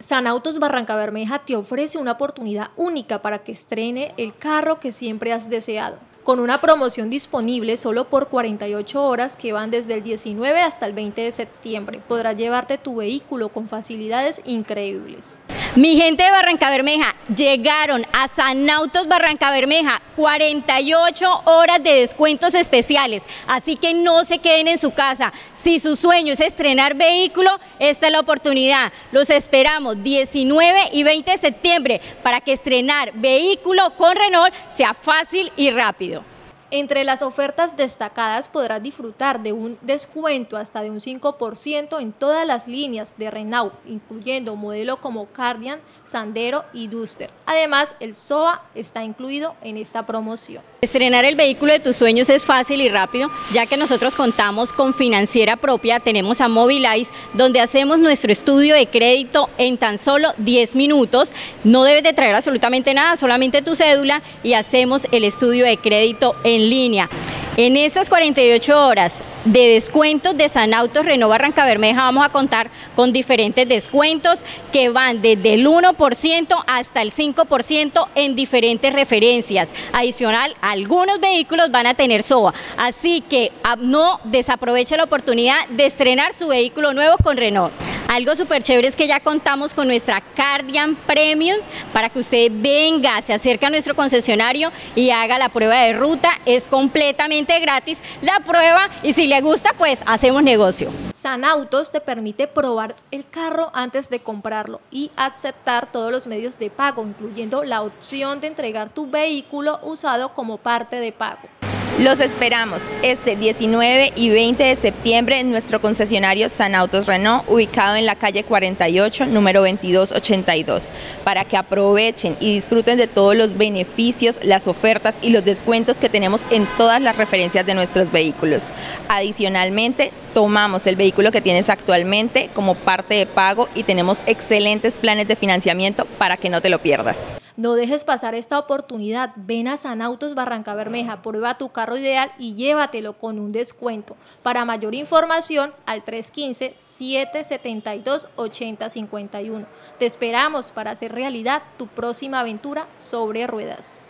Sanautos Barrancabermeja te ofrece una oportunidad única para que estrene el carro que siempre has deseado, con una promoción disponible solo por 48 horas que van desde el 19 hasta el 20 de septiembre. Podrás llevarte tu vehículo con facilidades increíbles. Mi gente de Barrancabermeja, llegaron a Sanautos Barrancabermeja 48 horas de descuentos especiales, así que no se queden en su casa. Si su sueño es estrenar vehículo, esta es la oportunidad. Los esperamos 19 y 20 de septiembre para que estrenar vehículo con Renault sea fácil y rápido. Entre las ofertas destacadas podrás disfrutar de un descuento hasta de un 5% en todas las líneas de Renault, incluyendo modelos como Kardian, Sandero y Duster. Además, el SOA está incluido en esta promoción. Estrenar el vehículo de tus sueños es fácil y rápido, ya que nosotros contamos con financiera propia, tenemos a Mobilize, donde hacemos nuestro estudio de crédito en tan solo 10 minutos. No debes de traer absolutamente nada, solamente tu cédula, y hacemos el estudio de crédito en línea. En esas 48 horas de descuentos de Sanautos Renault Barrancabermeja vamos a contar con diferentes descuentos que van desde el 1% hasta el 5% en diferentes referencias. Adicional, algunos vehículos van a tener SOA, así que no desaproveche la oportunidad de estrenar su vehículo nuevo con Renault. Algo súper chévere es que ya contamos con nuestra Kardian Premium para que usted venga, se acerque a nuestro concesionario y haga la prueba de ruta. Es completamente gratis la prueba y si le gusta, pues hacemos negocio. Sanautos te permite probar el carro antes de comprarlo y aceptar todos los medios de pago, incluyendo la opción de entregar tu vehículo usado como parte de pago. Los esperamos este 19 y 20 de septiembre en nuestro concesionario Sanautos Renault, ubicado en la calle 48, número 2282, para que aprovechen y disfruten de todos los beneficios, las ofertas y los descuentos que tenemos en todas las referencias de nuestros vehículos. Adicionalmente, tomamos el vehículo que tienes actualmente como parte de pago y tenemos excelentes planes de financiamiento para que no te lo pierdas. No dejes pasar esta oportunidad. Ven a Sanautos Barrancabermeja, prueba tu carro ideal y llévatelo con un descuento. Para mayor información, al 315-772-8051. Te esperamos para hacer realidad tu próxima aventura sobre ruedas.